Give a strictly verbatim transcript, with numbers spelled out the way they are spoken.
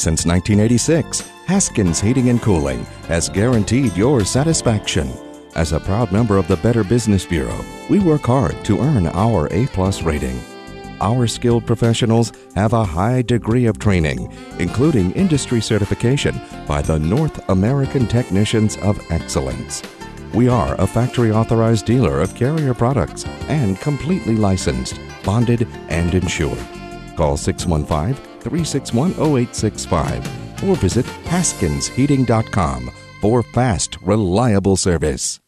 Since nineteen eighty-six, Haskins Heating and Cooling has guaranteed your satisfaction. As a proud member of the Better Business Bureau, we work hard to earn our A-plus rating. Our skilled professionals have a high degree of training, including industry certification by the North American Technicians of Excellence. We are a factory-authorized dealer of Carrier products and completely licensed, bonded, and insured. Call six one five, three six one, zero eight six five or visit haskins heating dot com for fast, reliable service.